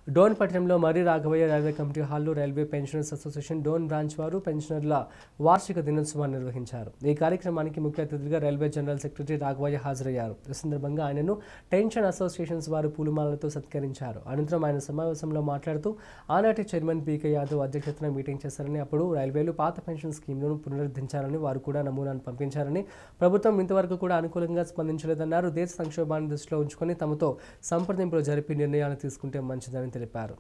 డోన్ పట్టణంలో Marri Raghavaiah railway committee హాల్లో railway pensioners association Dhone branch వారు పెన్షనర్ల వార్షిక దినోత్సవాన్ని నిర్వహించారు। ఈ కార్యక్రమానికి ముఖ్య అతిథిగా రైల్వే జనరల్ సెక్రటరీ రాఘవయ్య హాజరయ్యారు। ఈ సందర్భంగా ఆయనను పెన్షన్ అసోసియేషన్స్ వారు పూలమాలతో సత్కరించారు। అనంతరం ఆయన సమావేశంలో మాట్లాడుతూ ఆనాటి చైర్మన్ పీకే యాదవ్ అధ్యక్షతన మీటింగ్ చేశారని, అప్పుడు రైల్వేలు పాత పెన్షన్ స్కీమ్లను పునరుద్ధరించారని, వారు కూడా నమూనాను పంపించారని, ప్రభుత్వం ఇంతవరకు కూడా అనుకూలంగా స్పందించలేదన్నారు। దేశ సంక్షోభాన్ని దృష్టిలో ఉంచుకొని తమతో సంప్రదింపులు జరిపి నిర్ణయాలు తీసుకుంటే మంచిదని తెలిపారు।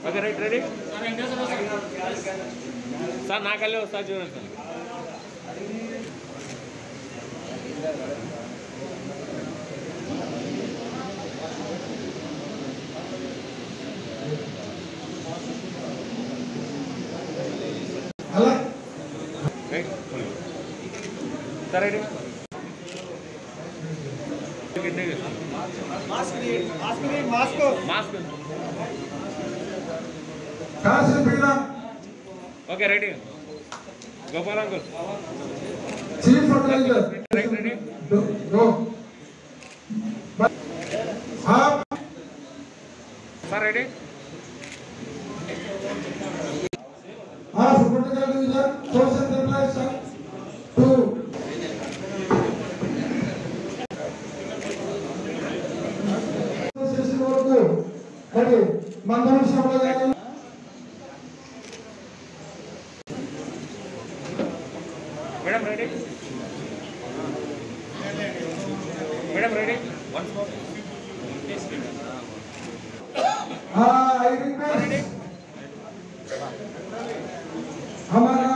Okay, ready. Gopal uncle. Chief Fertilizer. Ready. Go. Sir, ready. Fertilizer division. Social Fertilizer. 2. Ready. Mandal Shamla. Madam, ready? Madam, ready? Once more. I request. हमारा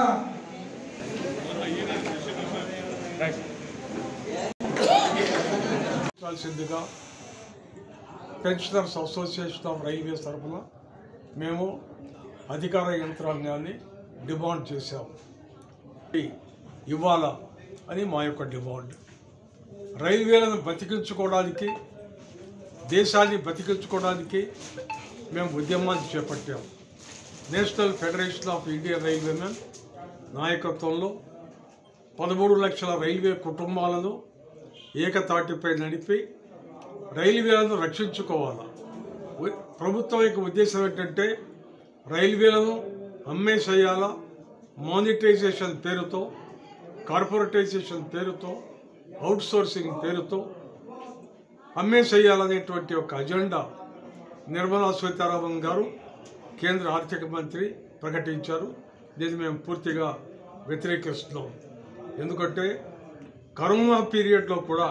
సిద్ధిగా పెన్షనర్స్ అసోసియేషన్ ఆఫ్ రైల్వేస్ తరఫున మేము అధికార యంత్రాంగాన్ని డిమాండ్ చేశాము। ఇవ్వాలా అని మా యొక్క డిమాండ్। రైల్వేలను బతికించుకోవడానికి, దేశాన్ని బతికించుకోవడానికి మేము ఉద్యమాన్ని చేపట్టాము। National federation of Indian railwaymen నాయకత్వంలో 13 లక్షల రైల్వే కుటుంబాలను ఏకతాటిపై నడిపి రైల్వేలను రక్షించుకోవాలి। ప్రభుత్వం యొక్క ఉద్దేశం ఏంటంటే రైల్వేలను అమ్మేసేయాలా, మానిటైజేషన్ పేరుతో, కార్పొరేటైజేషన్ పేరుతో, అవుట్సోర్సింగ్ పేరుతో అమ్మేసేయాలనేటువంటి ఒక అజెండా నిర్మలా సీతారామన్ గారు కేంద్ర ఆర్థిక మంత్రి ప్రకటించారు। దీన్ని మేము పూర్తిగా వ్యతిరేకిస్తున్నాం। ఎందుకంటే కరోనా పీరియడ్లో కూడా,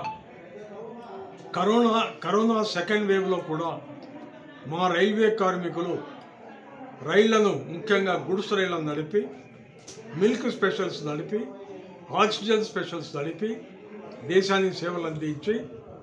కరోనా సెకండ్ వేవ్లో కూడా మా రైల్వే కార్మికులు రైళ్లను, ముఖ్యంగా గుడ్స్ రైళ్లను నడిపి, మిల్క్ స్పెషల్స్ నడిపి, ఆక్సిజన్ స్పెషల్స్ నడిపి దేశానికి సేవలు అందించి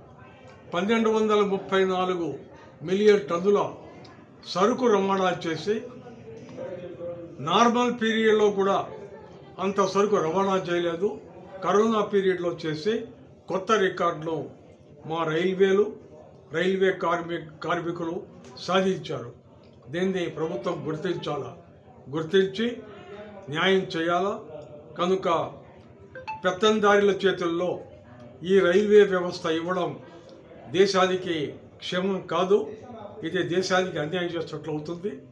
1234 మిలియన్ టన్నుల సరుకు రవాణా చేసి, నార్మల్ పీరియడ్లో కూడా అంత సరుకు రవాణా చేయలేదు, కరోనా పీరియడ్లో చేసి కొత్త రికార్డును మా రైల్వే కార్మికులు సాధించారు। దీన్ని ప్రభుత్వం గుర్తించాలా, గుర్తించి న్యాయం చేయాలా। కనుక పెత్తందారుల చేతుల్లో ఈ రైల్వే వ్యవస్థ ఇవ్వడం దేశానికి క్షేమం కాదు, ఇది దేశానికి అన్యాయం చేసినట్లు అవుతుంది।